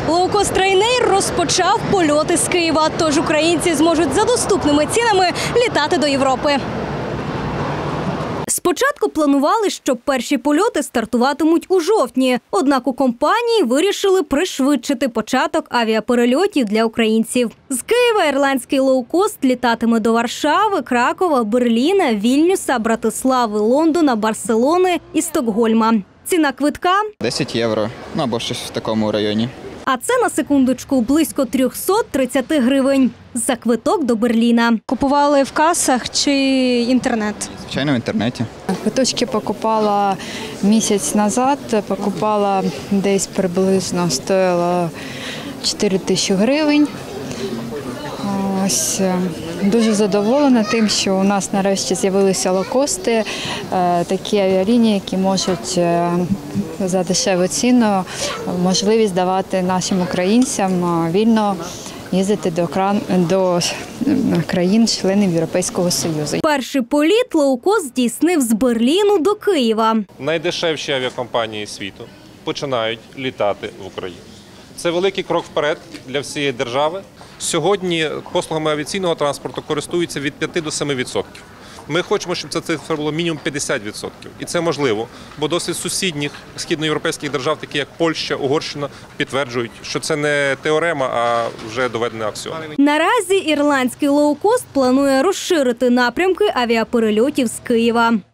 Лоукост Ryanair розпочав польоти з Києва, тож українці зможуть за доступними цінами літати до Європи. Спочатку планували, що перші польоти стартуватимуть у жовтні. Однак у компанії вирішили пришвидшити початок авіаперельотів для українців. З Києва ірландський лоукост літатиме до Варшави, Кракова, Берліна, Вільнюса, Братислави, Лондона, Барселони і Стокгольма. Ціна квитка – 10 євро, або щось в такому районі. А це, на секундочку, близько 330 гривень за квиток до Берліна. Купували в касах чи інтернет? Звичайно, в інтернеті. Квиточки покупала місяць назад, покупала десь приблизно, стоїло 4 тисячі гривень. Ось, дуже задоволена тим, що у нас нарешті з'явилися лоукости, такі авіалінії, які можуть за дешеву ціну можливість давати нашим українцям вільно їздити до країн-членів Європейського Союзу. Перший політ лоукост здійснив з Берліну до Києва. Найдешевші авіакомпанії світу починають літати в Україну. Це великий крок вперед для всієї держави. Сьогодні послугами авіаційного транспорту користуються від 5 до 7%. Ми хочемо, щоб ця цифра була мінімум 50%. І це можливо, бо досвід сусідніх східноєвропейських держав, такі як Польща, Угорщина, підтверджують, що це не теорема, а вже доведений аксіом. Наразі ірландський лоукост планує розширити напрямки авіаперельотів з Києва.